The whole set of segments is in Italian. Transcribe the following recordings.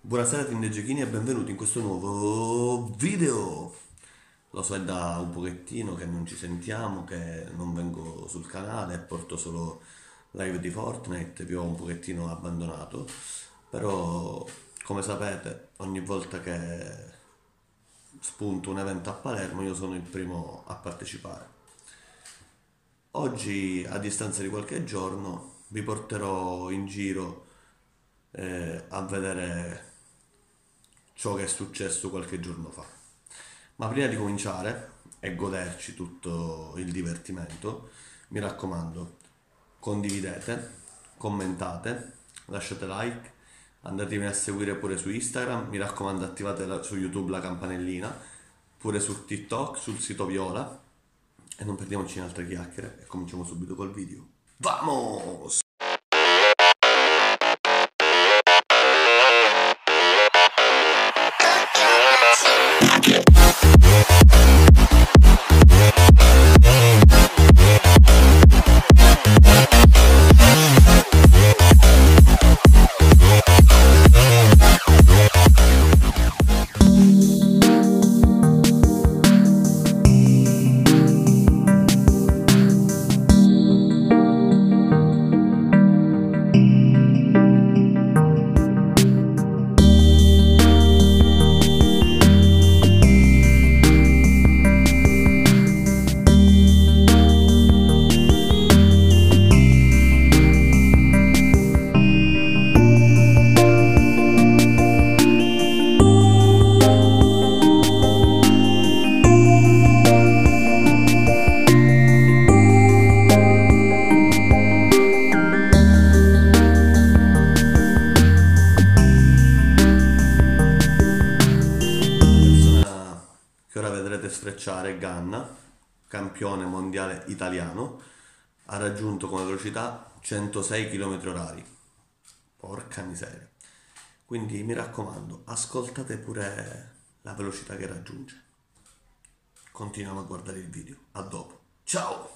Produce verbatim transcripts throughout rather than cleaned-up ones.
Buonasera Team dei Giochini e benvenuti in questo nuovo video. Lo so, è da un pochettino che non ci sentiamo, che non vengo sul canale e porto solo live di Fortnite, vi ho un pochettino abbandonato, però come sapete ogni volta che spunto un evento a Palermo io sono il primo a partecipare. Oggi, a distanza di qualche giorno, vi porterò in giro eh, a vedere ciò che è successo qualche giorno fa. Ma prima di cominciare e goderci tutto il divertimento, mi raccomando, condividete, commentate, lasciate like, andatemi a seguire pure su Instagram, mi raccomando attivate la- su YouTube la campanellina, pure su TikTok, sul sito Viola e non perdiamoci in altre chiacchiere e cominciamo subito col video. Vamos! Persona che ora vedrete sfrecciare, Ganna, campione mondiale italiano, ha raggiunto come velocità centosei chilometri orari. Porca miseria. Quindi mi raccomando, ascoltate pure la velocità che raggiunge. Continuiamo a guardare il video. A dopo. Ciao!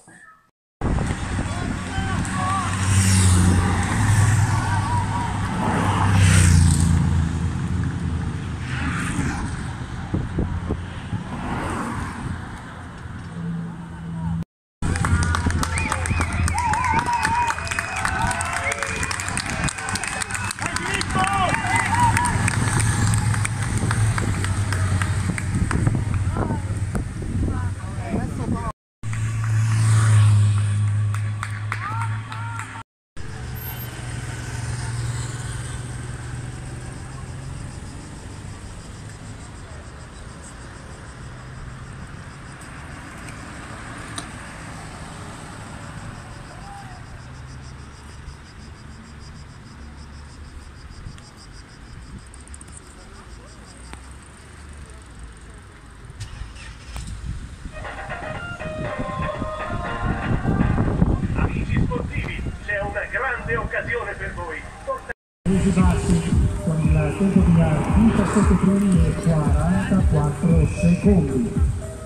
Amici sportivi, c'è una grande occasione per voi. Porta- Paesi Bassi con il tempo di diciassette minuti e quarantaquattro secondi.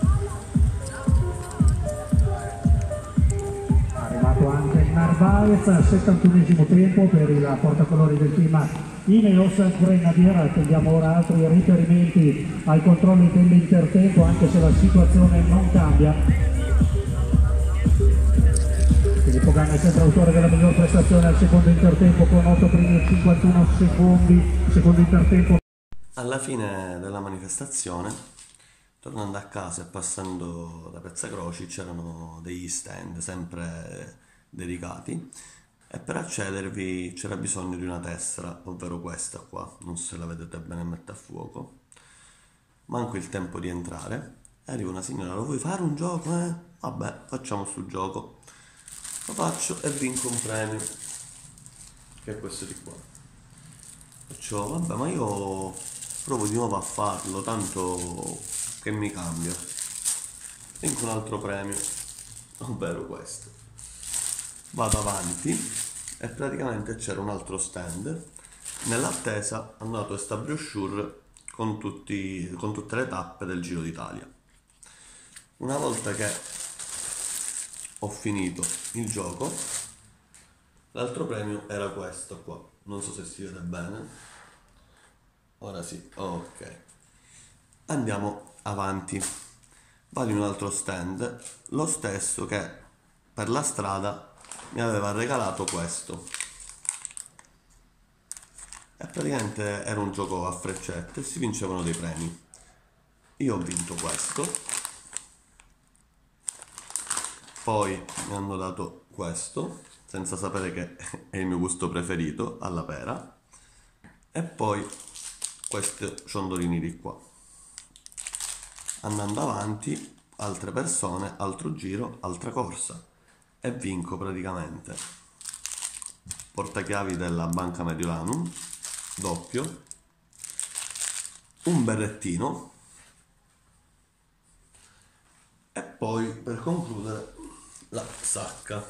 Arrivato anche Narvaez, settantunesimo tempo per il portacolori del team Ineos Grenadier. Attendiamo ora altri riferimenti ai controlli dell'intertempo, anche se la situazione non cambia. Filippo Ganna è sempre autore della miglior prestazione al secondo intertempo con otto primi e cinquantuno secondi, secondo intertempo. Alla fine della manifestazione, tornando a casa e passando da Piazza Croci, c'erano degli stand sempre dedicati e per accedervi c'era bisogno di una tessera, ovvero questa qua, non so se la vedete bene, mette a fuoco. Manco il tempo di entrare e arriva una signora: lo vuoi fare un gioco? Eh? Vabbè, facciamo sto gioco. Lo faccio e vinco un premio, che è questo di qua. Faccio, vabbè, ma io provo di nuovo a farlo, tanto che mi cambia. Vinco un altro premio, ovvero questo. Vado avanti e praticamente c'era un altro stand. Nell'attesa hanno dato questa brochure con, tutti, con tutte le tappe del Giro d'Italia. Una volta che ho finito il gioco, l'altro premio era questo qua, non so se si vede bene, Ora sì, ok. Andiamo avanti. Vado in un altro stand, lo stesso che per la strada mi aveva regalato questo. E praticamente era un gioco a freccette e si vincevano dei premi. Io ho vinto questo. Poi mi hanno dato questo, senza sapere che è il mio gusto preferito, alla pera. E poi questi ciondolini di qua. Andando avanti, altre persone, altro giro, altra corsa. E vinco praticamente portachiavi della Banca Mediolanum, doppio, un berrettino e poi per concludere la sacca.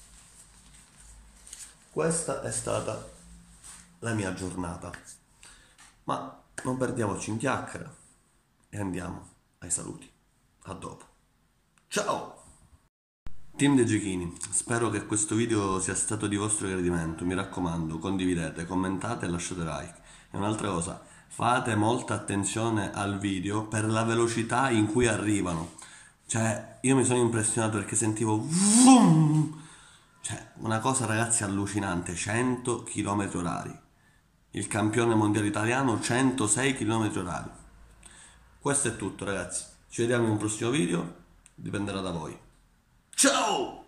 Questa è stata la mia giornata, ma non perdiamoci in chiacchiere e andiamo ai saluti. A dopo. Ciao! Team De Giochini, spero che questo video sia stato di vostro gradimento. Mi raccomando, condividete, commentate e lasciate like. E un'altra cosa, fate molta attenzione al video per la velocità in cui arrivano. Cioè, io mi sono impressionato perché sentivo vroom! Cioè, una cosa ragazzi allucinante, cento chilometri orari. Il campione mondiale italiano centosei chilometri orari. Questo è tutto ragazzi. Ci vediamo in un prossimo video, dipenderà da voi. Ciao!